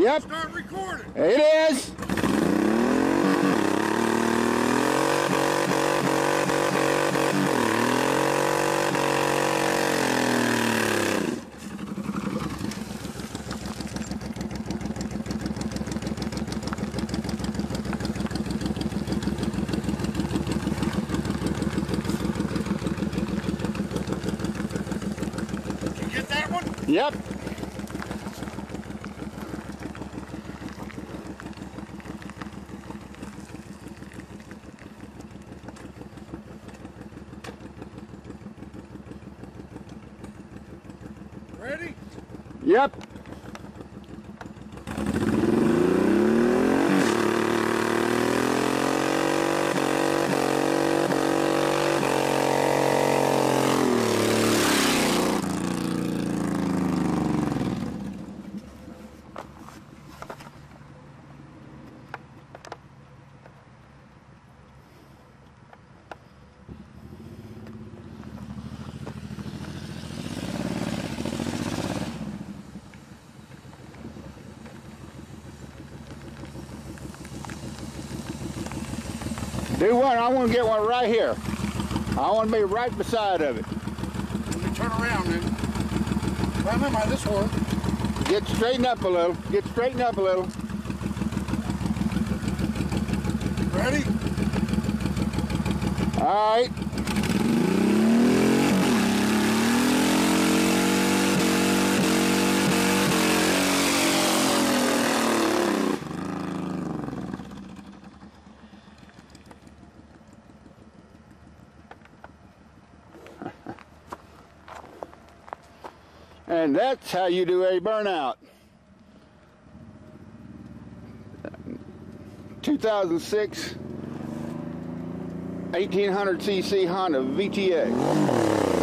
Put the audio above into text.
Yep. Start recording. It is. Did you get that one? Yep. Ready? Yep. Do what? I want to get one right here. I want to be right beside of it. Let me turn around then. Well, am I this one? Get straightened up a little. Get straightened up a little. Ready? All right. And that's how you do a burnout. 2006 1800cc Honda VTX.